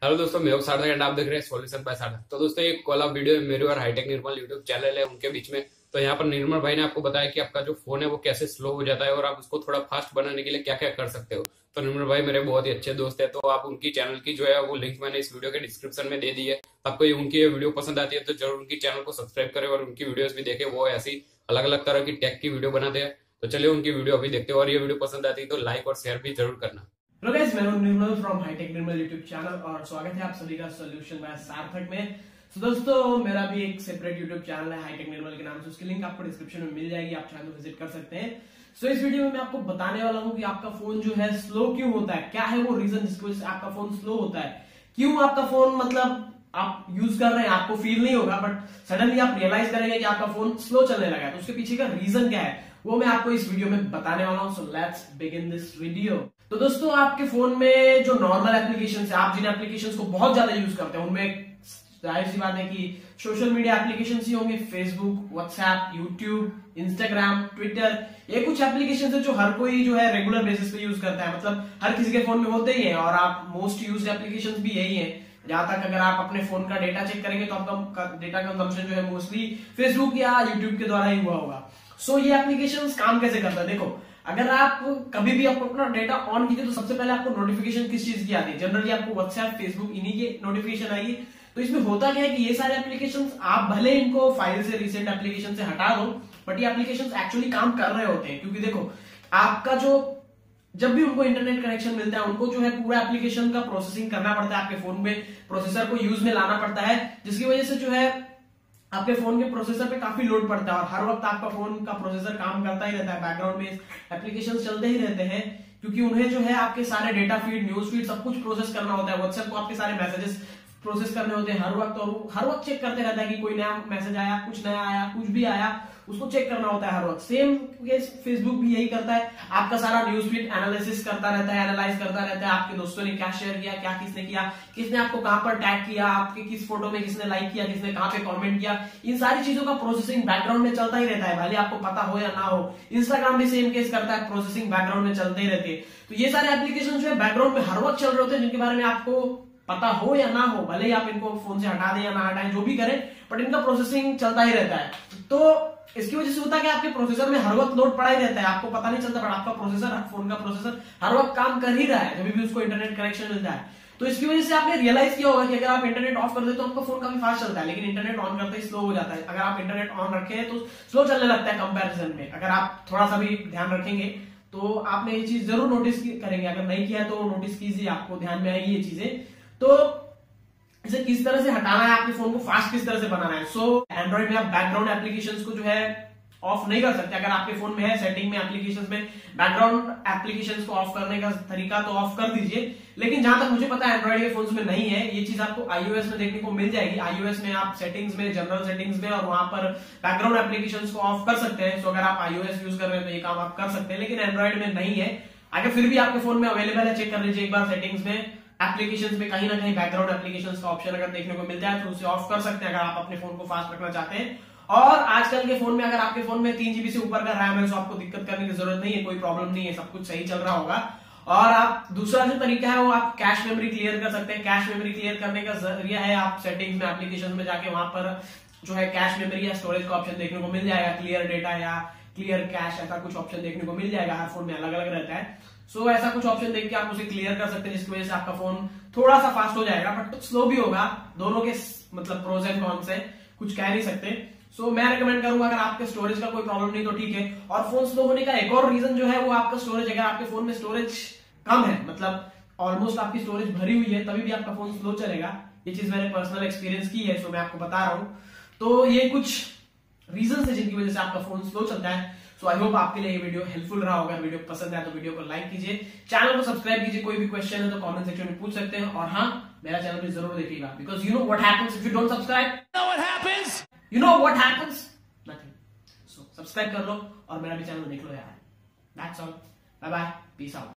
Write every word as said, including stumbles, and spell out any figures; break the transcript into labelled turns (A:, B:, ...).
A: Hello दोस्तों, मैं हूं सार्थक एंड आप देख रहे हैं सॉल्यूशन बाय सार्थक। तो दोस्तों, एक कॉल वीडियो मेरे और हाईटेक निर्मल यूट्यूब चैनल है उनके बीच में। तो यहाँ पर निर्मल भाई ने आपको बताया कि आपका जो फोन है वो कैसे स्लो हो जाता है और आप उसको थोड़ा फास्ट बनाने के लिए क्या क्या कर सकते हो। तो निर्मल भाई मेरे बहुत ही अच्छे दोस्त है, तो आप उनकी चैनल की जो है वो लिंक मैंने इस वीडियो के डिस्क्रिप्शन में दे दी है। आपको ये उनकी ये वीडियो पसंद आती है तो जरूर उनकी चैनल को सब्सक्राइब करें और उनकी वीडियोस भी देखें। वो ऐसी अलग अलग तरह की टेक की वीडियो बनाते हैं। तो चलिए उनकी वीडियो अभी देखते हैं, और ये वीडियो पसंद आती है तो लाइक और शेयर भी जरूर करना।
B: हेलो गाइस, मैं हूं Nirmal from hitech Nirmal YouTube channel और स्वागत है आप सभी का सॉल्यूशन बाय सार्थक में। तो दोस्तों, मेरा भी एक सेपरेट यूट्यूब चैनल है हाईटेक निर्मल के नाम से, उसकी लिंक आपको डिस्क्रिप्शन में मिल जाएगी, आप चाहें तो विजिट कर सकते हैं। सो इस वीडियो में मैं आपको बताने वाला हूं कि आपका फोन जो है स्लो क्यों होता है, क्या है वो रीजन जिसकी वजह से आपका फोन स्लो होता है, क्यों आपका फोन मतलब आप यूज कर रहे हैं आपको फील नहीं होगा बट सडनली आप रियलाइज करेंगे कि आपका फोन स्लो चलने लगा है। तो उसके पीछे का रीजन क्या है वो मैं आपको इस वीडियो में बताने वाला हूं। So let's begin this video. तो दोस्तों, आपके फोन में जो नॉर्मल एप्लीकेशंस है, आप जिन एप्लीकेशंस को बहुत ज्यादा यूज करते हैं उनमें जाहिर सी बात है कि सोशल मीडिया एप्लीकेशंस ही होंगे। Facebook, WhatsApp, YouTube, Instagram, Twitter, ये कुछ एप्लीकेशंस है जो हर कोई जो है रेगुलर बेसिस पे यूज करता है, मतलब हर किसी के फोन में होते ही है और आप मोस्ट यूज्ड एप्लीकेशंस भी यही है। जहां तक अगर आप अपने फोन का डेटा चेक करेंगे तो आपका डेटा कंजम्पशन जो है मोस्टली फेसबुक या यूट्यूब के द्वारा ही हुआ होगा। सो so, ये एप्लीकेशंस काम कैसे करता है, देखो अगर आप कभी भी आपको अपना डेटा ऑन कीजिए तो सबसे पहले आपको नोटिफिकेशन किस चीज की आती है, जनरली आपको व्हाट्सएप, फेसबुक, इन्हीं की नोटिफिकेशन आएगी। तो इसमें होता क्या है कि ये सारे एप्लीकेशंस आप भले इनको फाइल से, रिसेंट एप्लीकेशन से हटा दो बट ये एप्लीकेशंस एक्चुअली काम कर रहे होते हैं, क्योंकि देखो आपका जो जब भी उनको इंटरनेट कनेक्शन मिलता है उनको जो है पूरा एप्लीकेशन का प्रोसेसिंग करना पड़ता है, आपके फोन में प्रोसेसर को यूज में लाना पड़ता है, जिसकी वजह से जो है आपके फोन के प्रोसेसर पे काफी लोड पड़ता है और हर वक्त आपका फोन का प्रोसेसर काम करता ही रहता है, बैकग्राउंड में एप्लीकेशंस चलते ही रहते हैं, क्योंकि उन्हें जो है आपके सारे डेटा फीड, न्यूज फीड सब कुछ प्रोसेस करना होता है। व्हाट्सएप को आपके सारे मैसेजेस प्रोसेस करने होते हैं हर वक्त, और हर वक्त चेक करते रहता है कि कोई नया मैसेज आया, कुछ नया आया, कुछ भी आया, उसको चेक करना होता है हर वक्त। सेम केस फेसबुक भी यही करता है, आपका सारा न्यूज फीड एनालिसिस करता रहता है, एनालाइज करता रहता है, आपके दोस्तों ने क्या शेयर किया, क्या किसने किया, किसने आपको कहां पर टैग किया, आपके किस फोटो में किसने लाइक किया, किसने कहां पे कमेंट किया, इन सारी चीजों का प्रोसेसिंग बैकग्राउंड में चलता ही रहता है, भले आपको पता हो या ना हो। इंस्टाग्राम भी सेम केस करता है, प्रोसेसिंग बैकग्राउंड में चलते ही रहती है। तो ये सारे एप्लीकेशन जो है बैकग्राउंड में हर वक्त चल रहे होते हैं, जिनके बारे में आपको पता हो या ना हो, भले ही आप इनको फोन से हटा दें या ना हटाएं, जो भी करें, बट इनका प्रोसेसिंग चलता ही रहता है। तो इसकी वजह से होता है कि आपके प्रोसेसर में हर वक्त लोड पड़ा ही रहता है, आपको पता नहीं चलता, बट आपका प्रोसेसर, फोन का प्रोसेसर हर वक्त काम कर ही रहा है जब भी उसको इंटरनेट कनेक्शन मिलता है। तो इसकी वजह से आपने रियलाइज किया होगा कि अगर आप इंटरनेट ऑफ कर दे तो आपका फोन काफी फास्ट चलता है, लेकिन इंटरनेट ऑन करते ही स्लो हो जाता है। अगर आप इंटरनेट ऑन रखे हैं तो स्लो चलने लगता है कंपैरिजन में। अगर आप थोड़ा सा भी ध्यान रखेंगे तो आपने ये चीज जरूर नोटिस करेंगे, अगर नहीं किया तो नोटिस कीजिए, आपको ध्यान में आएगी ये चीजें। तो इसे किस तरह से हटाना है, आपके फोन को फास्ट किस तरह से बनाना है। सो एंड्रॉइड में आप बैकग्राउंड एप्लीकेशंस को जो है ऑफ नहीं कर सकते। अगर आपके फोन में है सेटिंग में, एप्लीकेशंस में बैकग्राउंड एप्लीकेशंस को ऑफ करने का तरीका तो ऑफ कर दीजिए, लेकिन जहां तक मुझे पता है एंड्रॉइड के फोन्स में नहीं है। ये चीज आपको आईओएस में देखने को मिल जाएगी। आईओएस में आप सेटिंग्स में, जनरल सेटिंग्स में, और वहां पर बैकग्राउंड एप्लीकेशंस को ऑफ कर सकते हैं। सो अगर आप आईओएस यूज कर रहे हैं तो ये काम आप कर सकते हैं, लेकिन एंड्रॉइड में नहीं है। अगर फिर भी आपके फोन में अवेलेबल है, चेक कर लीजिए एक बार सेटिंग्स में, एप्लीकेशंस में कहीं ना कहीं बैकग्राउंड एप्लीकेशंस का ऑप्शन अगर देखने को मिलता है तो उसे ऑफ कर सकते हैं अगर आप अपने फोन को फास्ट रखना चाहते हैं। और आजकल के फोन में अगर आपके फोन में तीन जीबी से ऊपर का रैम है तो आपको दिक्कत करने की जरूरत नहीं है, कोई प्रॉब्लम नहीं है, सब कुछ सही चल रहा होगा। और आप दूसरा जो तरीका है वो आप कैश मेमोरी क्लियर कर सकते हैं। कैश मेमोरी क्लियर करने का जरिया है, आप सेटिंग्स में, एप्लीकेशन में जाके वहां पर जो है कैश मेमोरी या स्टोरेज का ऑप्शन देखने को मिल जाएगा, क्लियर डेटा या क्लियर कैश, ऐसा कुछ ऑप्शन देखने को मिल जाएगा। हर फोन में अलग अलग रहता है। सो so, ऐसा कुछ ऑप्शन देख के आप उसे क्लियर कर सकते हैं, जिसकी वजह से आपका फोन थोड़ा सा फास्ट हो जाएगा, बट स्लो भी होगा। दोनों के मतलब प्रोज एंड कॉन्स है, कुछ कह नहीं सकते। सो so, मैं रिकमेंड करूंगा अगर आपके स्टोरेज का कोई प्रॉब्लम नहीं तो ठीक है। और फोन स्लो होने का एक और रीजन जो है वो आपका स्टोरेज। अगर आपके फोन में स्टोरेज कम है, मतलब ऑलमोस्ट आपकी स्टोरेज भरी हुई है, तभी भी आपका फोन स्लो चलेगा। ये चीज मैंने पर्सनल एक्सपीरियंस की है, सो मैं आपको बता रहा हूं। तो ये कुछ रीजन है जिनकी वजह से आपका फोन स्लो चलता है। सो आई होप आपके लिए ये वीडियो हेल्पफुल रहा होगा। वीडियो पसंद आया तो वीडियो को लाइक कीजिए, चैनल को सब्सक्राइब कीजिए। कोई भी क्वेश्चन है तो कमेंट सेक्शन में पूछ सकते हैं, और हाँ, मेरा चैनल भी जरूर देखिएगा, because you know what happens if you don't subscribe. Know what happens you know what happens nothing. So subscribe कर लो और मेरा भी चैनल देख लो यार। That's all, bye bye, peace out.